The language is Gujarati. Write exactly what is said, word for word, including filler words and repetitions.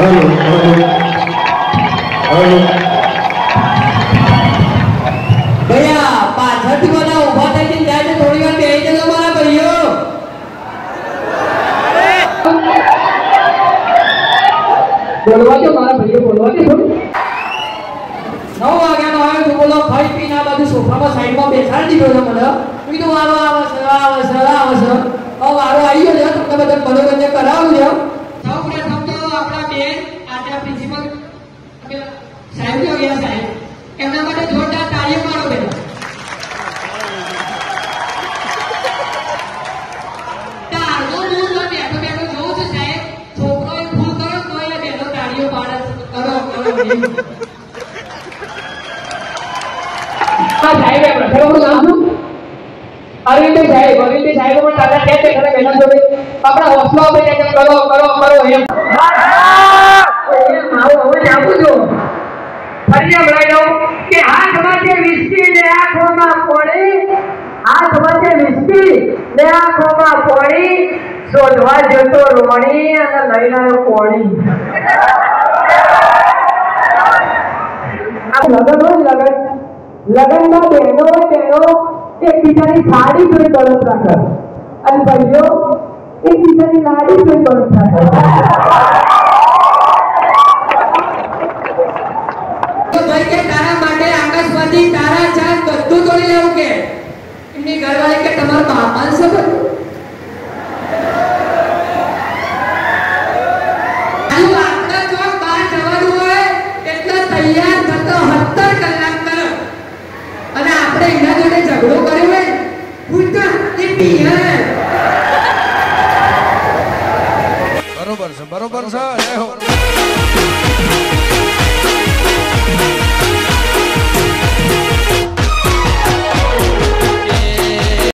भैया पाछळથી બધા ઊભા થઈને જાય છે થોડી વાર બેહી જજો મારા ભાઈઓ બોલવા દો મારા ભાઈઓ બોલવા દો થોડું નવ વાગ્યાનો આવ્યો છું બોલો ખાઈ પીને આ બાજુ સોફામાં સાઈડમાં બેસાડી દીધો છે મને કીધું વારો આવે છે આવે છે આવે છે હવે વારો આવી ગયો છે તમને બધા મનોરંજન કરાવું છે સૌ પ્રથમ તો આપણા બેન આટા પ્રિન્સિપલ સાહેબ જો ગયા સાહેબ એમના માટે જોરદાર તાળીઓ મારો બેન તાળો હું તો બેઠો બેઠો જોઉં છું સાહેબ છોકરોએ ભૂલ કરો તો એ બેનો તાળીઓ પાડે કરો કરો હા સાહેબ એમ રખડો હું નામ છું અરવિંદ સાહેબ અરવિંદ સાહેબ પણ તારા કે તે ઘરે બેઠા જોડે આપણા હોસ્લો આપે કે કરો કરો કરો એમ મારું હવે આપું છું ફરી બોલાઈ દઉં કે હાથમાં જે વિસ્કી ને આંખોમાં પોણી હાથમાં જે વિસ્કી ને આંખોમાં પોણી શોધવા જતો રોણી અને લઈને આવ્યો પોણી આ લગન હોય લગન લગનમાં બહેનો હોય બહેનો એકબીજાની સાડી જોઈ તરફ રાખે અને ભાઈઓ એકબીજાની લાડી જોઈ તરફ રાખે ભાઈ કે તારા માટે આકાશમાંથી તારા ચાંદ બધું તોડી લેવું કે એમની ઘરવાળી કે તમારો મામાન છે બધું આનું આપણા ચોક બહાર જવાનું હોય એટલે તૈયાર થતો સત્તર કલાક કરો અને આપણે એના જોડે ઝઘડો કર્યો હોય પૂછતા એ પિયર બરોબર છે બરોબર છે જય હો